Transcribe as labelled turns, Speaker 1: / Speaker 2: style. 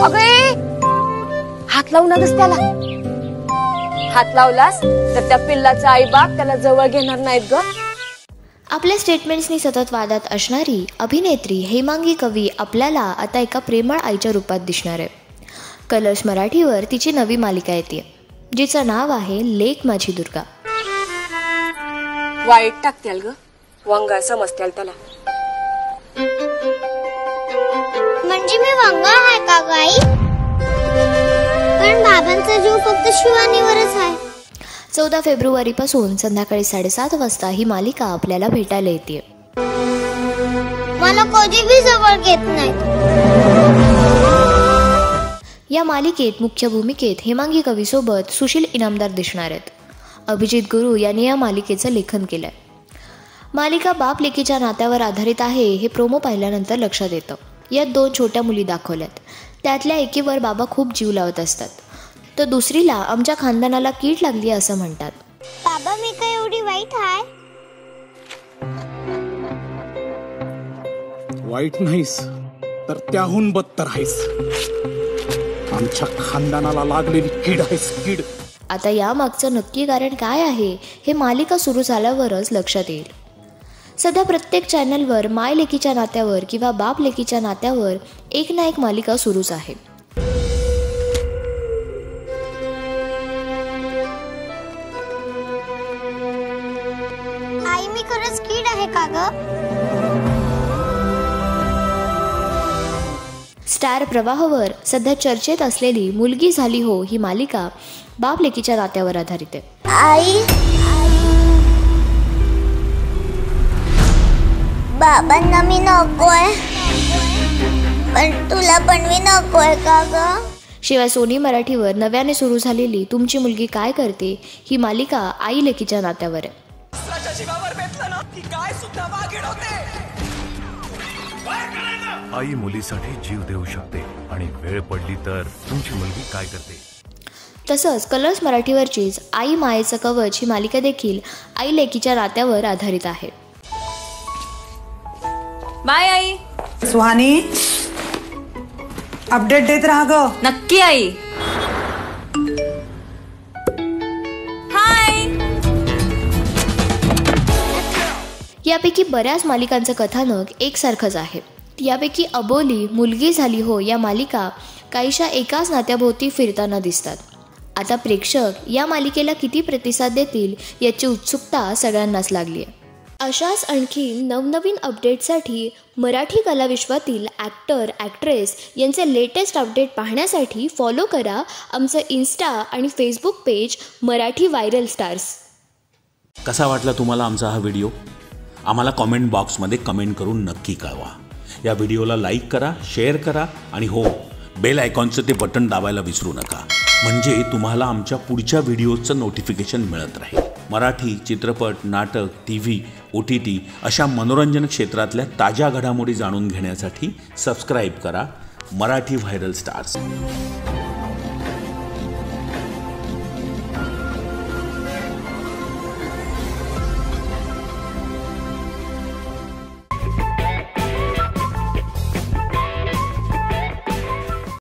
Speaker 1: हात लावू नकस त्याला. हात लावलास तर त्या पिल्लाचा आई बाप त्याला जवळ घेणार नाहीत ग.
Speaker 2: आपल्या स्टेटमेंट्सनी सतत वादात असणारी अभिनेत्री हेमांगी कवी आपल्याला आता एका प्रेमळ आईच्या रूपात दिसणार आहे. कलर्स मराठीवर तिची नवी मालिका येते जिचं नाव आहे लेक माझी दुर्गा.
Speaker 1: वाईट टाकत्याल ग, वंगा समजत्याल त्याला.
Speaker 3: म्हणजे मी वंगा आहे का गाई? पण बाबांचा जीव फक्त शिवानीवरच आहे.
Speaker 2: 14 फेब्रुवारीपासून संध्याकाळी 7:30 वाजता ही मालिका आपल्याला भेटायला येते.
Speaker 3: मला कधी भी जवळ घेत नाही.
Speaker 2: या मालिकेत मुख्य भूमिकेत हेमांगी कवी सोबत सुशील इनामदार दिसणार आहेत. अभिजित गुरु यांनी या मालिकेचं लेखन केलंय. मालिका बाप लेकीच्या नात्यावर आधारित आहे हे प्रोमो पाहिल्यानंतर लक्षात येतं. यात 2 छोट्या मुली दाखवल्यात. त्यातल्या एकीवर बाबा खूप जीव लावत असतात, तर दुसरीला आमच्या खानदानाला कीड लागली असं म्हणतात.
Speaker 3: बाबा मी काय एवढी वाईट आहे?
Speaker 4: वाईट नाहीस तर त्याहून बदतर आहेस. आमच्या खानदानाला लागलेली कीड आहेस, कीड.
Speaker 2: आता यामागचं नक्की कारण काय आहे हे मालिका सुरू झाल्यावरच लक्षात येईल. सध्या प्रत्येक चॅनलवर माय लेकीच्या नात्यावर किंवा बाप लेकीच्या नात्यावर एक ना एक मालिका सुरूच आहे.
Speaker 3: आई मी खरंच कीड आहे का ग?
Speaker 2: स्टार प्रवाहावर सध्या चर्चेत असलेली मुलगी झाली हो ही मालिका बाप लेकीच्या नात्यावर आधारित आहे.
Speaker 3: आई बाबांना मी नकोय, पण तुला पण मी नकोय का ग?
Speaker 2: शिवाय सोनी मराठीवर नव्याने सुरू झालेली तुमची मुलगी काय करते ही मालिका आई लेकीच्या नात्यावर आहे.
Speaker 5: आई मुलीसाठी जीव देऊ शकते आणि वेळ पडली तर तुमची मुलगी काय करते.
Speaker 2: तसंच कलर्स मराठीवरचीच आई मायेचं कवच ही मालिका देखील आई लेकीच्या नात्यावर आधारित आहे.
Speaker 1: बाय आई.
Speaker 6: सुहानी अपडेट देत राहा ग.
Speaker 1: नक्की आई. हाय.
Speaker 2: यापैकी बऱ्याच मालिकांचं कथानक एकसारखंच आहे. यापैकी अबोली मुलगी झाली हो या मालिका काहीशा एकाच नात्याभोवती फिरताना दिसतात. आता प्रेक्षक या मालिकेला किती प्रतिसाद देतील याची उत्सुकता सगळ्यांनाच लागली आहे. अशाच आणखी नवनवीन अपडेटसाठी मराठी कलाविश्वातील ॲक्टर ॲक्ट्रेस यांचे लेटेस्ट अपडेट पाहण्यासाठी फॉलो करा आमचं इन्स्टा आणि Facebook page Marathi viral stars.
Speaker 7: कसा वाटला तुम्हाला आमचा हा व्हिडिओ? आम्हाला कॉमेंट बॉक्समध्ये कमेंट करून नक्की कळवा. या व्हिडिओला लाईक करा, शेअर करा आणि हो, बेल आयकॉनचं ते बटन दाबायला विसरू नका, म्हणजे तुम्हाला आमच्या पुढच्या व्हिडिओचं नोटिफिकेशन मिळत राहील. मराठी चित्रपट, नाटक, TV, OTT अशा मनोरंजन क्षेत्रातल्या ताज्या घडामोडी जाणून घेण्यासाठी सबस्क्राईब करा मराठी व्हायरल स्टार्स.